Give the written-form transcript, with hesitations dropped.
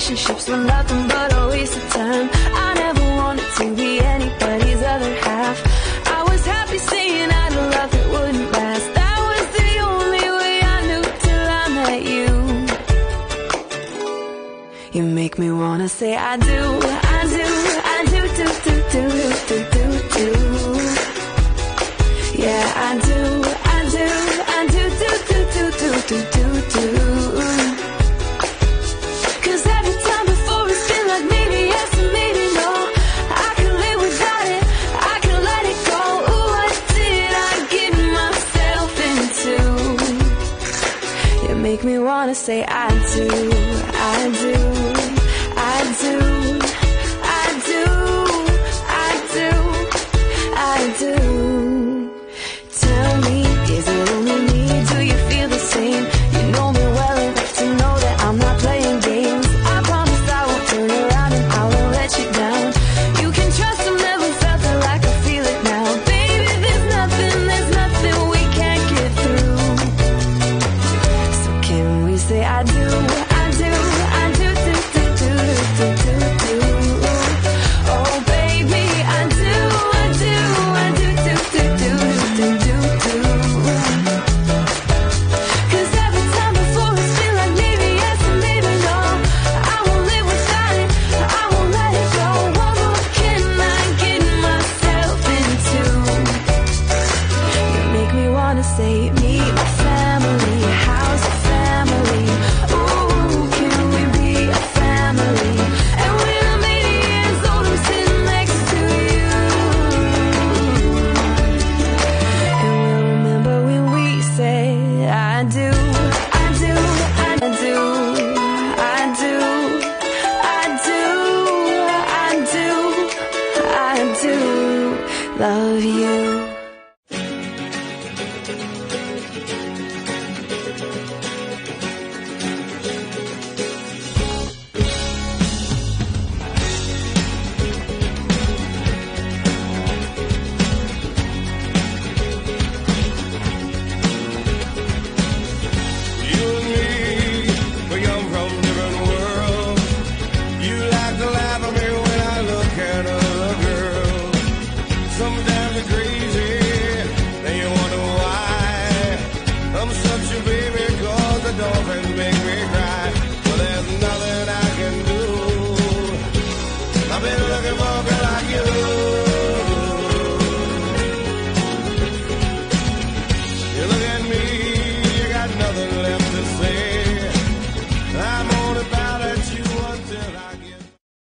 relationships were nothing but a waste of time. I never wanted to be anybody's other half. I was happy saying I'd love that wouldn't last. That was the only way I knew till I met you. You make me wanna say I do, I do, I do, do, do, do, do, do, do. Yeah, I do, I do, I do, do, do, do, do, do, do, do. Cause every time before it's been like maybe yes and maybe no. I can live without it, I can let it go. Ooh, what did I get myself into? You make me wanna say I do, I do, I do, I do, I do, I do. Tell me, is it only me? Do you feel the same? You know me well enough to know that I'm not playing games. I promise I won't turn around and I won't let you down. You can trust I've never felt it like I feel it now. Baby, there's nothing we can't get through. So can we say I do, I do, I do, do, do, do, do, do, do. Oh baby, I do, I do, I do, do, do, do, do, do, do. Cause every time before it's been like maybe yes and maybe no. I won't live without it, I won't let it go. What more can I get myself into? You make me wanna say meet my family, how's your family? Ooh, can we be a family? And when I'm 80 years old, I'm sitting next to you. And we'll remember when we said I do, I do, I do, I do, I do, I do, I do love you.